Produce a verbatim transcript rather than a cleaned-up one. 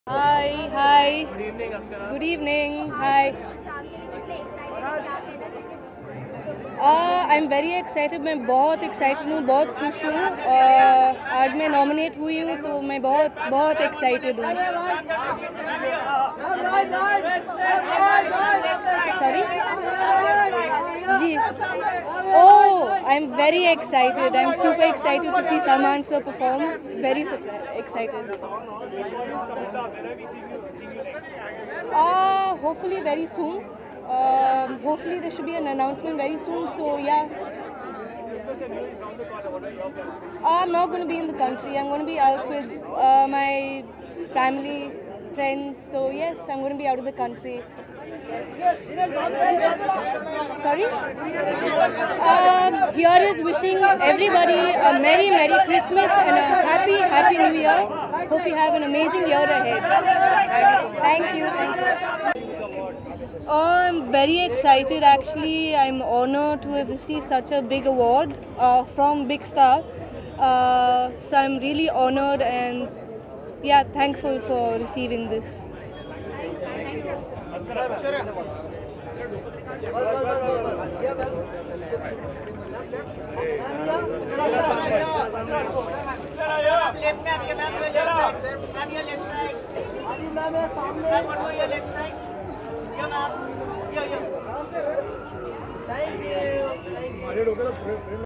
Hi, hi. Good evening, Akshara. Good evening. Hi. Uh, I'm very excited. मैं बहुत excited हूँ, बहुत खुश हूँ. Uh, आज मैं nominate हुई हूँ तो मैं बहुत बहुत excited हूँ. Sorry? Ji. Oh, I'm very excited. I'm super excited to see Salman sir perform. Very excited. Uh, hopefully very soon. Um, hopefully there should be an announcement very soon. So yeah. I'm not going to be in the country. I'm going to be out with uh, my family, friends. So yes, I'm going to be out of the country. Sorry? Uh, here is wishing everybody a Merry, Merry Christmas and a Happy, Happy New Year. Hope you have an amazing year ahead. Thank you. Thank you. Oh, I'm very excited actually. I'm honored to have received such a big award uh, from Big Star. Uh, so I'm really honored and yeah, thankful for receiving this. Thank you.